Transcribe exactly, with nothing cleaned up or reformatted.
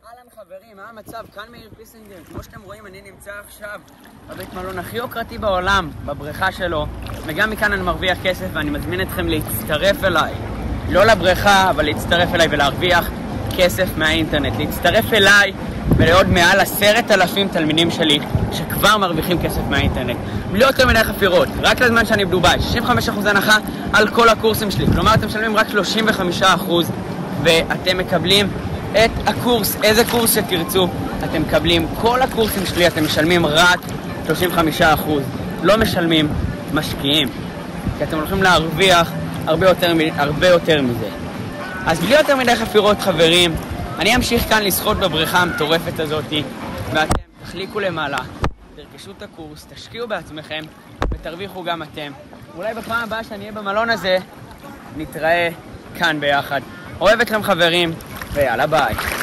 אהלן חברים, מה המצב? כאן מאיר פיסינגר. כמו שאתם רואים, אני נמצא עכשיו בבית מלון הכי יוקרתי בעולם, בבריכה שלו, וגם מכאן אני מרוויח כסף, ואני מזמין אתכם להצטרף אליי. לא לבריכה, אבל להצטרף אליי ולהרוויח כסף מהאינטרנט. להצטרף אליי ולעוד מעל עשרת אלפים תלמידים שלי שכבר מרוויחים כסף מהאינטרנט. בלי יותר מדי חפירות, רק לזמן שאני בדובאי, שישים וחמישה אחוז הנחה על כל הקורסים שלי. כלומר, אתם משלמים רק שלושים וחמישה אחוז ואתם מקבלים את הקורס, איזה קורס שתרצו, אתם מקבלים. כל הקורסים שלי אתם משלמים רק שלושים וחמישה אחוז. לא משלמים, משקיעים. כי אתם הולכים להרוויח הרבה יותר, הרבה יותר מזה. אז בלי יותר מדי חפירות חברים, אני אמשיך כאן לשחות בבריכה המטורפת הזאת, ואתם תחליקו למעלה, תרכשו את הקורס, תשקיעו בעצמכם ותרוויחו גם אתם. אולי בפעם הבאה שאני אהיה במלון הזה, נתראה כאן ביחד. אוהב אתכם חברים, ויאללה ביי.